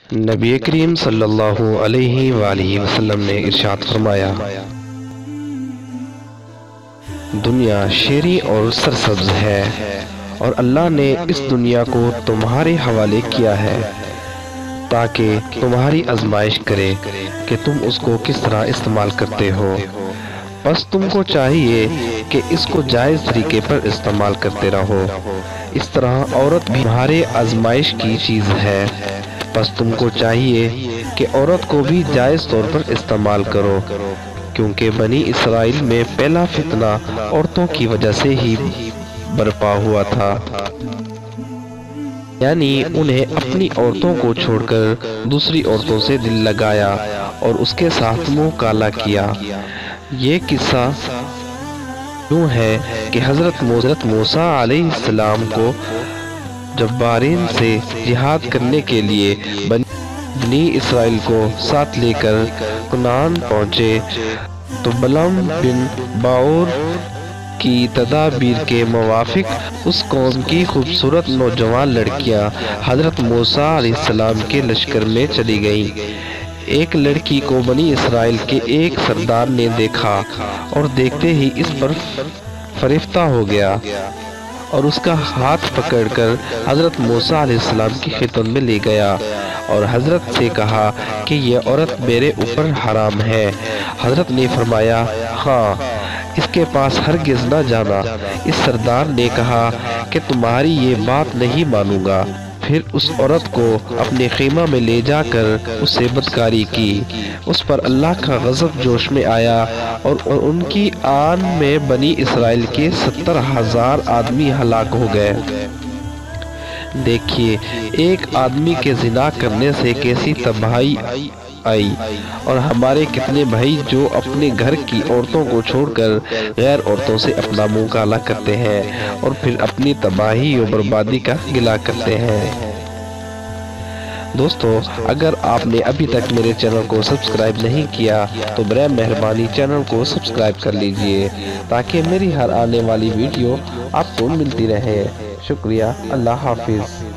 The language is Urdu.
نبی کریم صلی اللہ علیہ وآلہ وسلم نے ارشاد فرمایا، دنیا شیریں اور سرسبز ہے اور اللہ نے اس دنیا کو تمہارے حوالے کیا ہے تاکہ تمہاری آزمائش کرے کہ تم اس کو کس طرح استعمال کرتے ہو۔ بس تم کو چاہیے کہ اس کو جائز طریقے پر استعمال کرتے رہو۔ اس طرح عورت بھی تمہارے آزمائش کی چیز ہے، بس تم کو چاہیے کہ عورت کو بھی جائز طور پر استعمال کرو، کیونکہ بنی اسرائیل میں پہلا فتنہ عورتوں کی وجہ سے ہی برپا ہوا تھا، یعنی انہیں اپنی عورتوں کو چھوڑ کر دوسری عورتوں سے دل لگایا اور اس کے ساتھ منہ کالا کیا۔ یہ قصہ یوں ہے کہ حضرت موسیٰ علیہ السلام کو جبارین سے جہاد کرنے کے لیے بنی اسرائیل کو ساتھ لے کر کنعان پہنچے تو بلعام بن باور کی تدابیر کے موافق اس قوم کی خوبصورت نوجوان لڑکیاں حضرت موسیٰ علیہ السلام کے لشکر میں چلی گئیں۔ ایک لڑکی کو بنی اسرائیل کے ایک سردار نے دیکھا اور دیکھتے ہی اس پر فریفتہ ہو گیا اور اس کا ہاتھ پکڑ کر حضرت موسیٰ علیہ السلام کی خدمت میں لے گیا اور حضرت سے کہا کہ یہ عورت میرے اوپر حرام ہے۔ حضرت نے فرمایا، ہاں، اس کے پاس ہرگز نہ جانا۔ اس سردار نے کہا کہ تمہاری یہ بات نہیں مانوں گا۔ پھر اس عورت کو اپنے خیمہ میں لے جا کر اس سے بدکاری کی۔ اس پر اللہ کا غضب جوش میں آیا اور ان کی آن میں بنی اسرائیل کے 70,000 آدمی ہلاک ہو گئے۔ دیکھیے ایک آدمی کے زنا کرنے سے کیسی تباہی آئی، اور ہمارے کتنے بھائی جو اپنے گھر کی عورتوں کو چھوڑ کر غیر عورتوں سے اپنا منہ کالا کرتے ہیں اور پھر اپنی تباہی و بربادی کا گلہ کرتے ہیں۔ دوستو، اگر آپ نے ابھی تک میرے چینل کو سبسکرائب نہیں کیا تو برائے مہربانی چینل کو سبسکرائب کر لیجئے تاکہ میری ہر آنے والی ویڈیو آپ کو ملتی رہے۔ شکریہ، اللہ حافظ۔